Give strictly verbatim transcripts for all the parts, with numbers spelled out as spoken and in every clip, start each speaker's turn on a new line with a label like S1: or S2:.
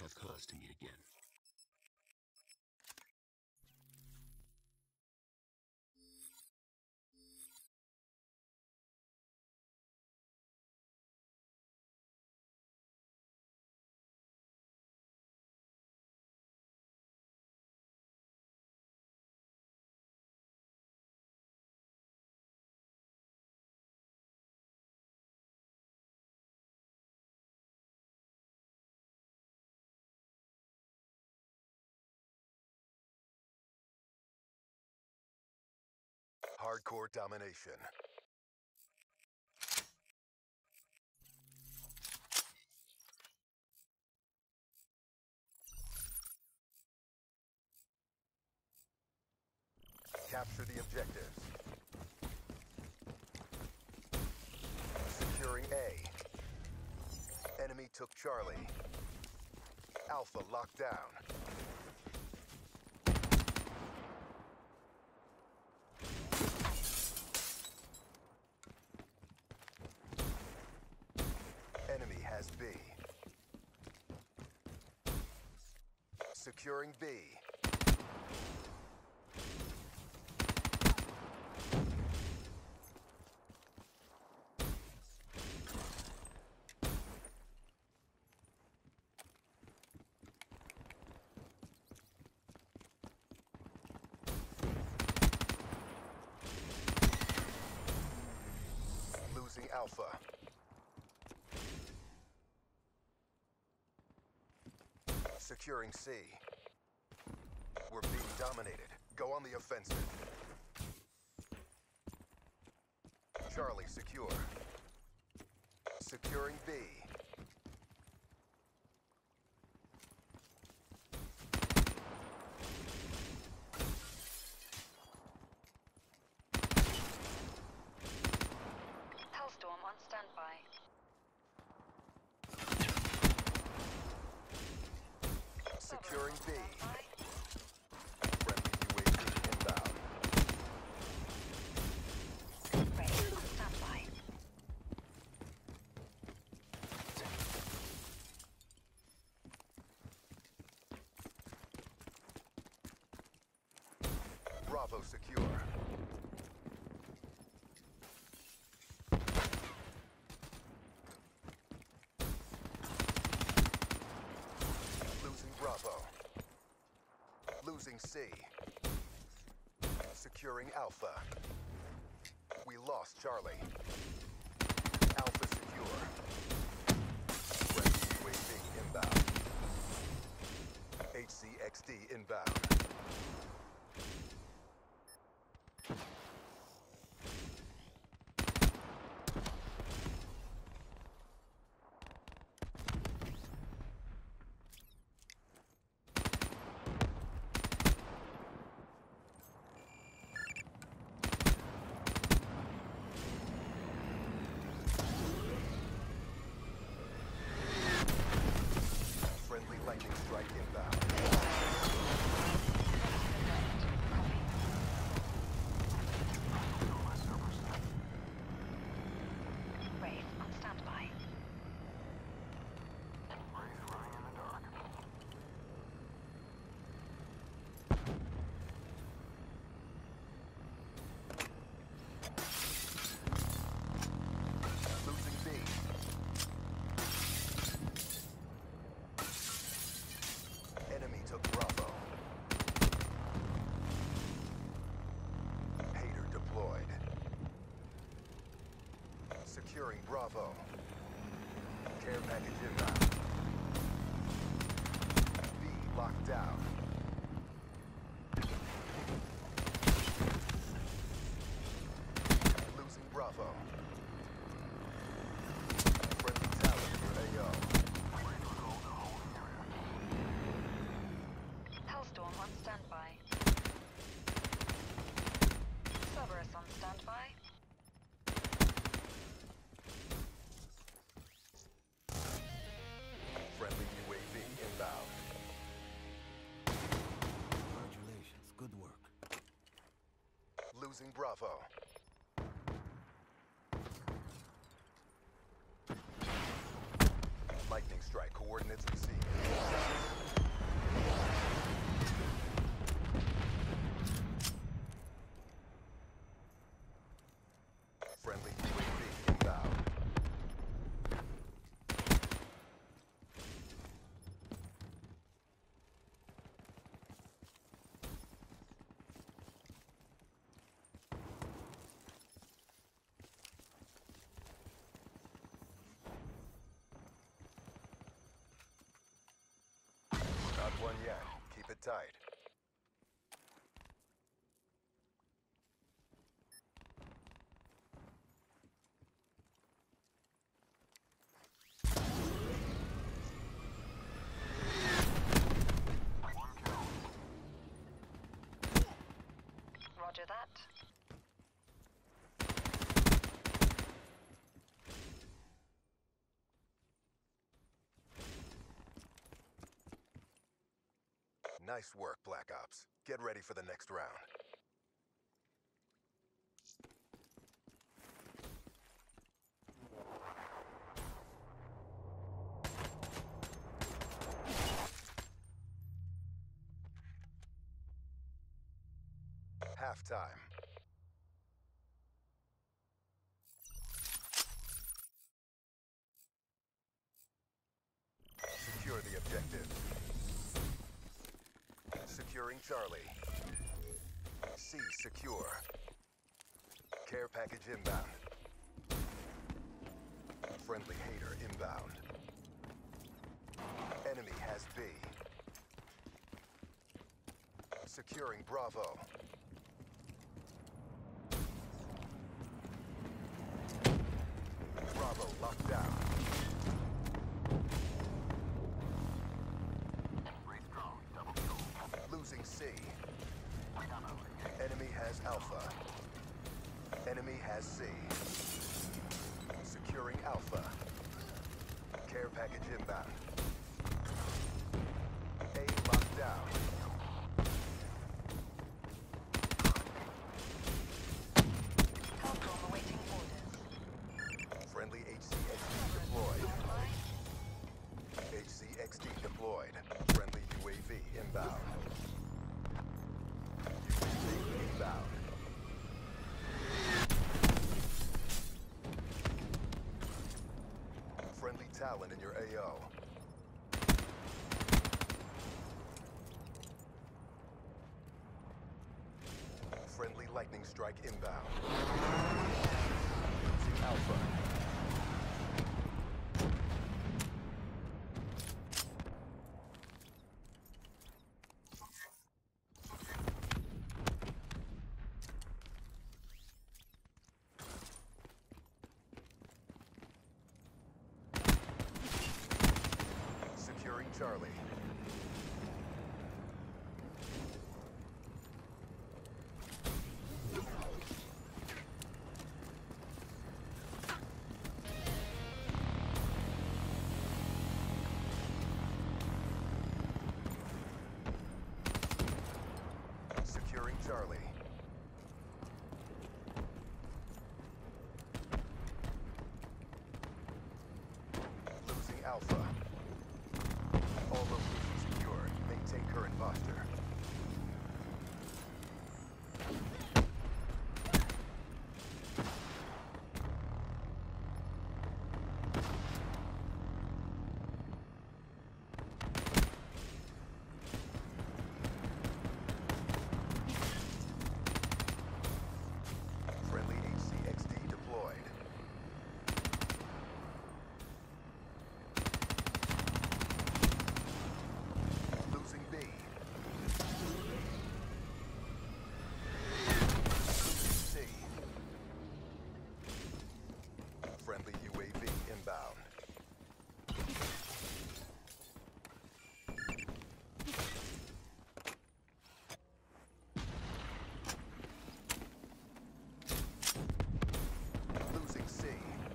S1: have cause to meet again.
S2: Hardcore domination. Capture the objectives. Securing A. Enemy took Charlie. Alpha locked down. Enemy has B. Securing B. Losing Alpha. Securing C. We're being dominated. Go on the offensive. Charlie secure. Securing B.
S3: Hellstorm on standby.
S2: Securing B. Friendly U A V inbound.
S3: Ready on standby.
S2: Bravo secure. Losing Bravo. Losing C. Securing Alpha. We lost Charlie. Alpha secure. Friendly U A V inbound. H C X D inbound. Friendly lightning strike inbound.
S3: Wraith on standby.
S2: Losing B. Enemy took Bravo. Hater deployed. Securing Bravo. Care package inbound. B locked down. Losing Bravo. Friendly talent for A O.
S3: Hellstorm on standby. Cerberus on standby.
S2: Friendly U A V inbound.
S1: Congratulations, good work.
S2: Losing Bravo. Lightning strike coordinates received. it tight.
S3: Roger that.
S2: Nice work, Black Ops. Get ready for the next round. Halftime. Secure the objective. Securing Charlie. C secure. Care package inbound. Friendly hater inbound. Enemy has B. Securing Bravo. Bravo locked down. Losing C. Enemy has Alpha. Enemy has C. Securing Alpha. Care package inbound. A locked down.
S3: Capcom awaiting orders.
S2: Friendly H C X D deployed. H C X D deployed. Friendly U A V inbound. U A V inbound. Friendly Talon in your A O. Friendly Lightning Strike inbound. Losing Alpha. Securing Charlie. Securing Charlie. Losing Alpha. All locations secured. Maintain current posture. Friendly H C X D deployed. Losing B. C. Friendly U A V inbound. Losing C.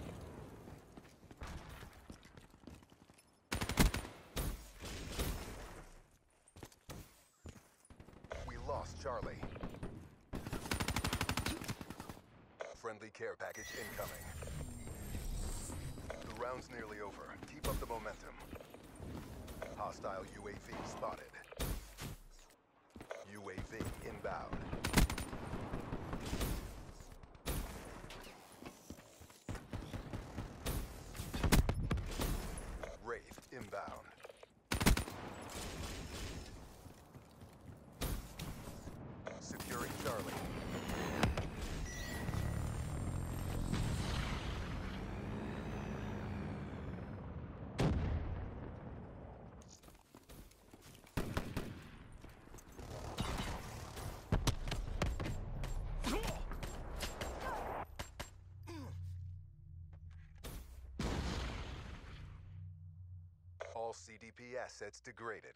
S2: We lost Charlie. Friendly care package incoming. The round's nearly over. Keep up the momentum. Hostile U A V spotted. U A V inbound. Wraith inbound. Securing Charlie. All C D P assets degraded.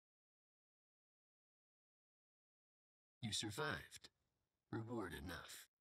S1: You survived. Reward enough.